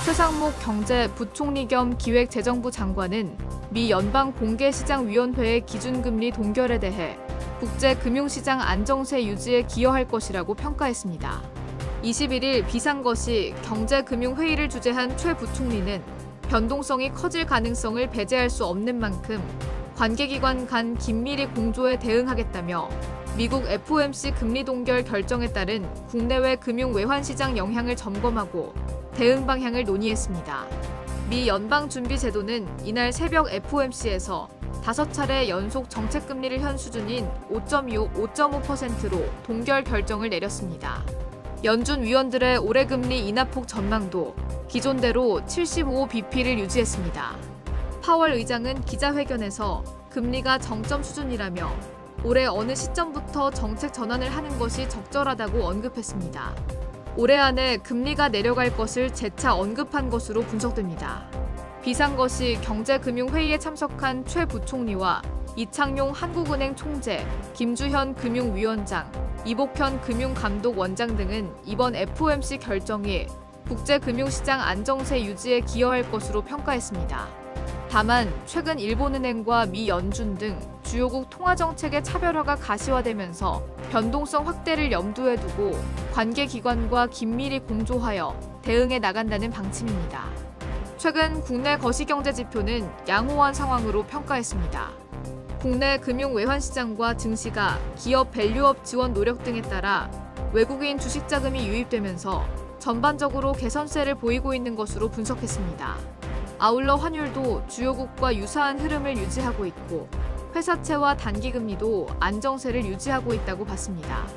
최상목 경제부총리 겸 기획재정부 장관은 미 연방공개시장위원회의 기준금리 동결에 대해 국제금융시장 안정세 유지에 기여할 것이라고 평가했습니다. 21일 비상거시 경제금융회의를 주재한 최 부총리는 변동성이 커질 가능성을 배제할 수 없는 만큼 관계기관 간 긴밀히 공조에 대응하겠다며 미국 FOMC 금리 동결 결정에 따른 국내외 금융 외환시장 영향을 점검하고 대응 방향을 논의했습니다. 미 연방준비제도는 이날 새벽 FOMC에서 5차례 연속 정책금리를 현 수준인 5.25, 5.5%로 동결 결정을 내렸습니다. 연준 위원들의 올해 금리 인하폭 전망도 기존대로 75bp를 유지했습니다. 파월 의장은 기자회견에서 금리가 정점 수준이라며 올해 어느 시점부터 정책 전환을 하는 것이 적절하다고 언급했습니다. 올해 안에 금리가 내려갈 것을 재차 언급한 것으로 분석됩니다. 비상거시 경제금융회의에 참석한 최 부총리와 이창용 한국은행 총재, 김주현 금융위원장, 이복현 금융감독원장 등은 이번 FOMC 결정이 국제금융시장 안정세 유지에 기여할 것으로 평가했습니다. 다만 최근 일본은행과 미 연준 등 주요국 통화정책의 차별화가 가시화되면서 변동성 확대를 염두에 두고 관계기관과 긴밀히 공조하여 대응해 나간다는 방침입니다. 최근 국내 거시경제지표는 양호한 상황으로 평가했습니다. 국내 금융 외환시장과 증시가 기업 밸류업 지원 노력 등에 따라 외국인 주식자금이 유입되면서 전반적으로 개선세를 보이고 있는 것으로 분석했습니다. 아울러 환율도 주요국과 유사한 흐름을 유지하고 있고 회사채와 단기금리도 안정세를 유지하고 있다고 봤습니다.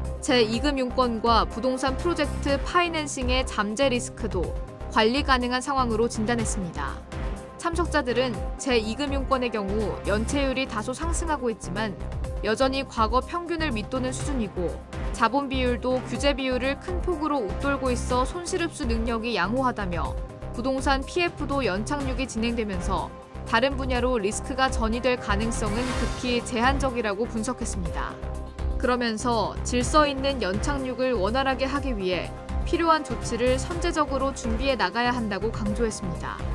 제2금융권과 부동산 프로젝트 파이낸싱의 잠재 리스크도 관리 가능한 상황으로 진단했습니다. 참석자들은 제2금융권의 경우 연체율이 다소 상승하고 있지만 여전히 과거 평균을 밑도는 수준이고 자본 비율도 규제 비율을 큰 폭으로 웃돌고 있어 손실 흡수 능력이 양호하다며 부동산 PF도 연착륙이 진행되면서 다른 분야로 리스크가 전이될 가능성은 극히 제한적이라고 분석했습니다. 그러면서 질서 있는 연착륙을 원활하게 하기 위해 필요한 조치를 선제적으로 준비해 나가야 한다고 강조했습니다.